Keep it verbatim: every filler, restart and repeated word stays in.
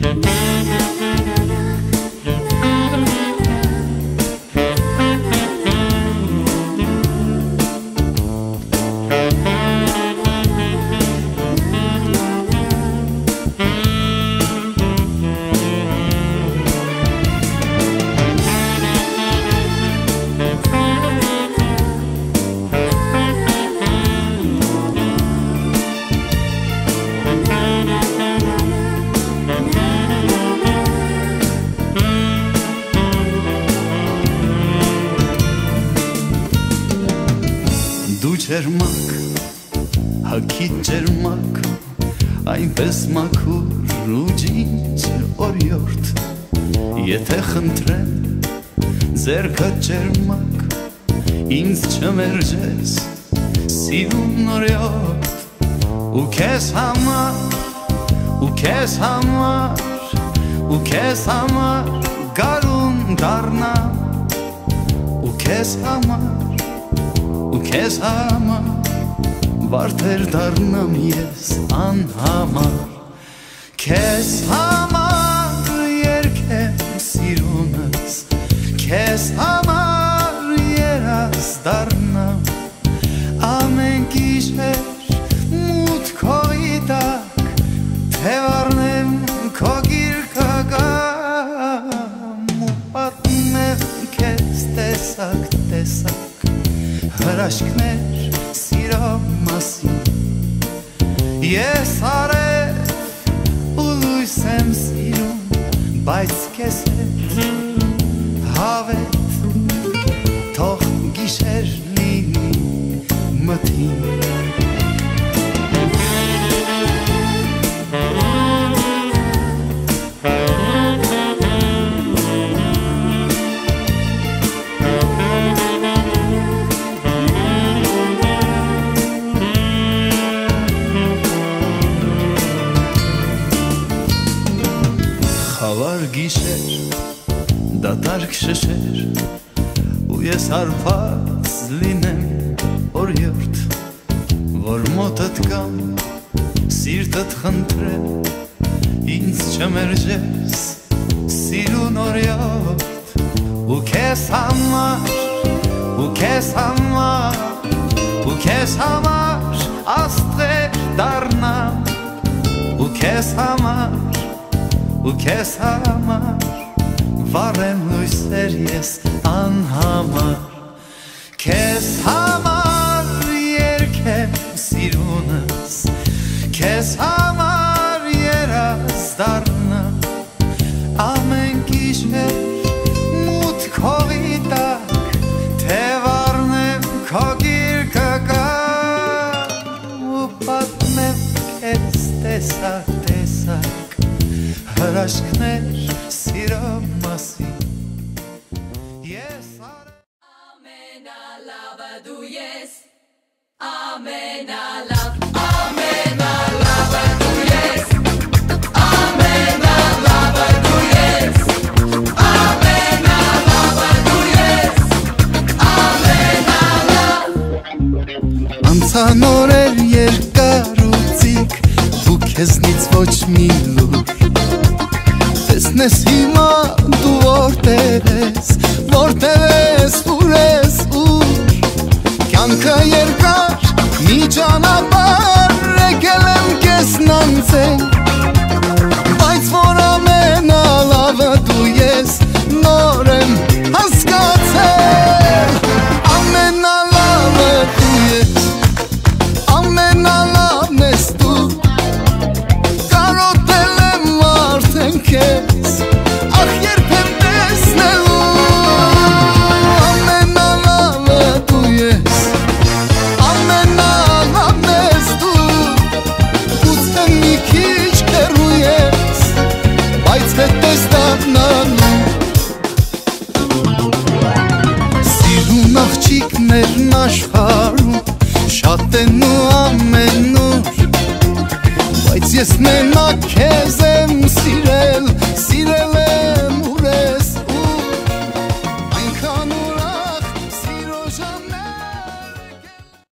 Դու ջերմակ, հագիտ ջերմակ, այնպես մաքուր ու ջինջ օրիորդ, եթե խնդրեմ, ձեռքդ ջերմակ, ինձ չմերջես, սիրուն օրիորդ, ու քեզ համար, ու քեզ համար, ու քեզ համար, գարուն դառնամ, ու քեզ համար, ու քեզ համար, վարդեր դառնամ ես անհամար, քեզ համար երգեմ սիրունս, քեզ համար երաս դառնամ, ամեն գիշեր մութ քողի տակ, թե վառնեմ քո գիրկը գամ, ու պատմեմ քեզ տեսակ տեսակ, հրաշքներ սիրո մասին, ես արև ու լույս եմ սիրում, բայց քեզ հետ հավետ, թող գիշեր լինի մթին, խավար գիշեր, դատարկ շշեր, ու ես հարբած լինեմ օրիորդ, որ մոտդ կամ սիրտդ խնդրեմ, ինձ չմերջես սիրուն օրիորդ, ու քեզ համար, ու քեզ համար, ու քեզ համար աստղեր դառնամ, ու քեզ համար, ու քեզ համար, վառեմ լույսեր ես անհամար, քեզ համար երգեմ սիրունս, քեզ համար երաս դառնամ, ամեն գիշեր մութ քողի տակ, թե վառնեմ քո գիրկը գամ, ու պատմեմ քեզ տեսակ տեսակ, հրաշքներ սիրո մասին, ես ամենալավը դու ես, ամենալավ, ամենալավը դու ես, ամենալավը դու ես, ամենալավը դու ես, ամենալավ, անցան օրեր երկար ու ծիկ, դու քեզնից ոչ մի լուր, տեսնես հիմա դու որտեղ ես, որտեղ ես, ուր ես, ուր, կյանքը երկար, մի ճանապարհ եկել եմ քեզ նանցել,